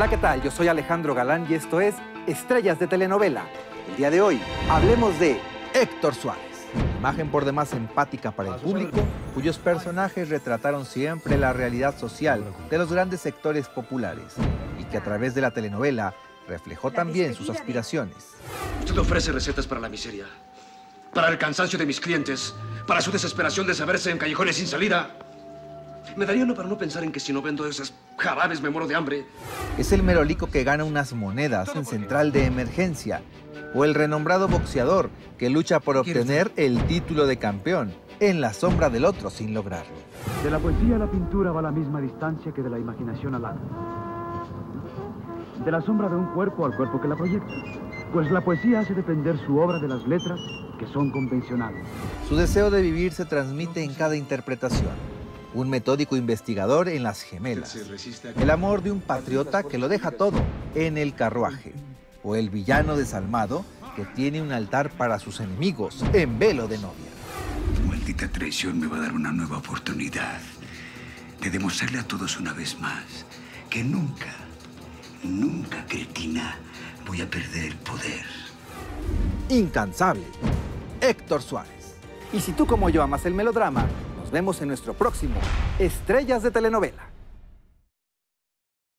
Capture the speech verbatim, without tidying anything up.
Hola, ¿qué tal? Yo soy Alejandro Galán y esto es Estrellas de Telenovela. El día de hoy hablemos de Héctor Suárez, imagen por demás empática para el público, cuyos personajes retrataron siempre la realidad social de los grandes sectores populares y que a través de la telenovela reflejó también sus aspiraciones. Usted ofrece recetas para la miseria, para el cansancio de mis clientes, para su desesperación de saberse en callejones sin salida. Me daría uno para no pensar en que si no vendo esas jarabes me muero de hambre. Es el merolico que gana unas monedas en Central de Emergencia, o el renombrado boxeador que lucha por obtener el título de campeón en la sombra del otro sin lograrlo. De la poesía a la pintura va a la misma distancia que de la imaginación al arte. De la sombra de un cuerpo al cuerpo que la proyecta. Pues la poesía hace depender su obra de las letras, que son convencionales. Su deseo de vivir se transmite en cada interpretación. Un metódico investigador en Las Gemelas. El amor de un patriota que lo deja todo en El Carruaje. O el villano desalmado que tiene un altar para sus enemigos en Velo de novia. Tu maldita traición me va a dar una nueva oportunidad de demostrarle a todos una vez más que nunca, nunca, cretina, voy a perder el poder. Incansable, Héctor Suárez. Y si tú como yo amas el melodrama, nos vemos en nuestro próximo Estrellas de Telenovela.